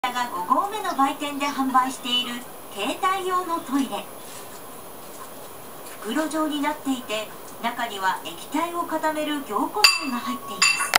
が5合目の売店で販売している携帯用のトイレ。袋状になっていて、中には液体を固める凝固剤が入っています。